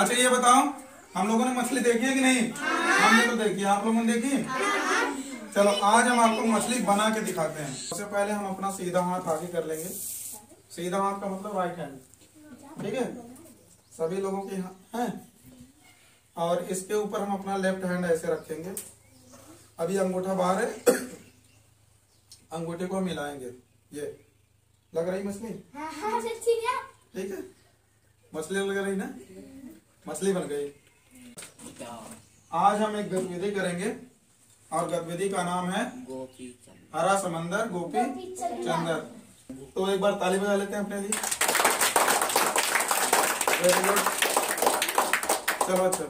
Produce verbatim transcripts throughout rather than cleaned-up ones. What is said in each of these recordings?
अच्छा ये बताओ, हम लोगों ने मछली देखी है कि नहीं? हमने तो देखी है, आप लोगों ने देखी? चलो आज हम आपको मछली बना के दिखाते हैं। सबसे पहले हम अपना सीधा हाथ आगे कर लेंगे। सीधा हाथ का मतलब राइट हैंड, ठीक है? सभी लोगों के हैं। और इसके ऊपर हम अपना लेफ्ट हैंड ऐसे रखेंगे। अभी अंगूठा बाहर है, अंगूठे को मिलाएंगे। ये लग रही मछली? ठीक है, मछली लग रही ना, मछली बन गई। आज हम एक गतिविधि करेंगे और गतिविधि का नाम है हरा समंदर गोपी चंदर। तो एक बार ताली बजा लेते हैं अपने लिए। वेरी गुड, चलो अच्छा।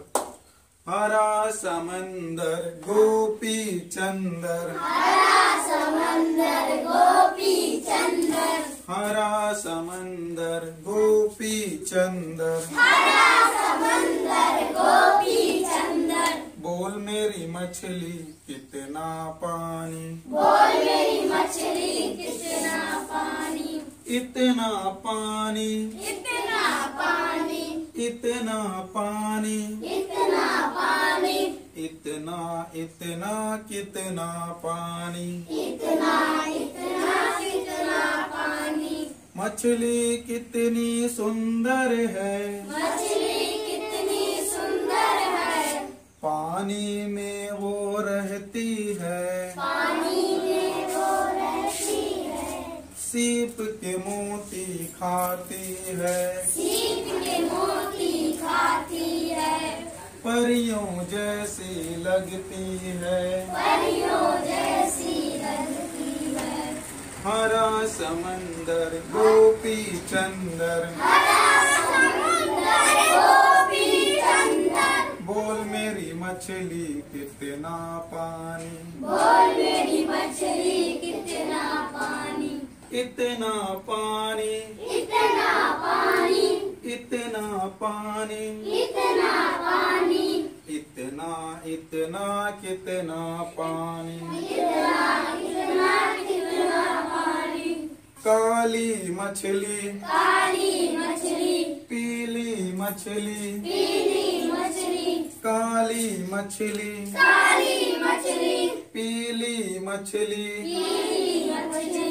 हरा समंदर गोपी चंदर, हरा समंदर गोपी चंदर, हरा समंदर गोपी चंदर, हरा समंदर गोपी चंदर। बोल मेरी मछली कितना पानी, बोल मेरी मछली कितना पानी, इतना पानी, इतना पानी, इतना पानी, इतना पानी, इतना इतना कितना पानी, इतना इतना कितना पानी। मछली कितनी सुंदर है, मछली कितनी सुंदर है, पानी में वो रहती है, पानी में वो रहती है, सीप के मोती खाती है, सीप के मोती खाती है, परियों जैसी लगती है, परियों जैसी लगती है। हरा समंदर गोपी चंदर, हरा समंदर गोपी चंदर, बोल मेरी मछली कितना पानी, बोल मेरी मछली कितना पानी, इतना पानी, इतना पानी, इतना पानी, इतना पानी, इतना इतना कितना पानी, इतना इतना कितना पानी। काली मछली, काली मछली, पीली मछली, पीली मछली, काली मछली, काली मछली, पीली मछली, पीली मछली,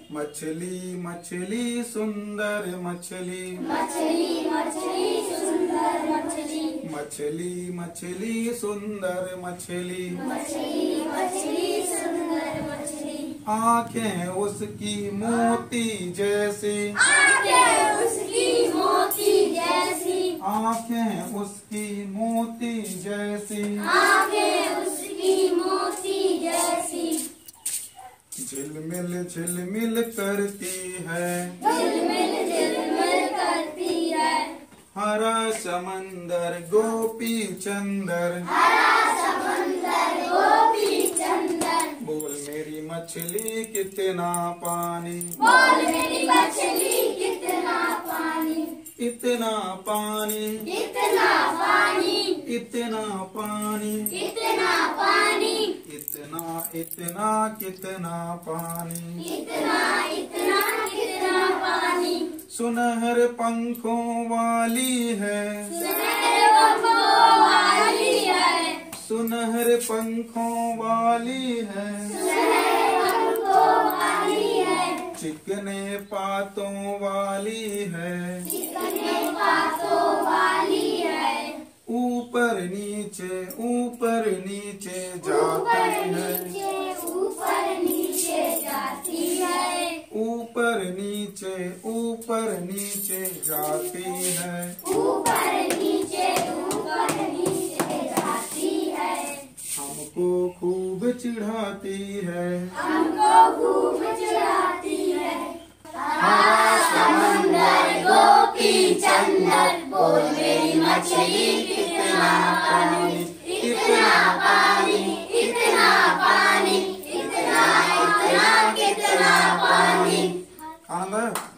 मछली मछली सुंदर मछली, मछली मछली सुंदर मछली, मछली मछली सुंदर मछली, मछली मछली सुंदर मछली। आंखें उसकी मोती जैसी, आंखें उसकी मोती जैसी, आंखें उसकी मोती जैसी, आंखें उसकी मोती जैसी, झिलमिल झिलमिल करती है, झिलमिल झिलमिल करती है, हरा समंदर गोपी चंदर, हरा समंदर गोपी चंदर, बोल मेरी मछली कितना पानी, बोल मेरी मछली कितना पानी, इतना पानी, इतना पानी, इतना पानी, इतना पानी, इतना इतना कितना पानी, इतना इतना कितना पानी। सुनहर पंखों वाली है, सुनहरे पंखों वाली है, सुनहर पंखों वाली है, सुनहरे पंखों वाली है, चिकने पातों वाली है, चिकने बातों वाली है, ऊपर नीचे ऊपर नीचे जाती ऊपर है, नीचे ऊपर नीचे जाती है, ऊपर नीचे ऊपर नीचे जाती है, ऊपर नीचे ऊपर नीचे जाती है, हमको खूब चिढ़ाती है, हमको खूब चिढ़ाती है। हरा समंदर गोपी चंदर, बोल मेरी मछली कितना पानी, इतना पानी, इतना पानी, इतना इतना कितना पानी। आनंद है?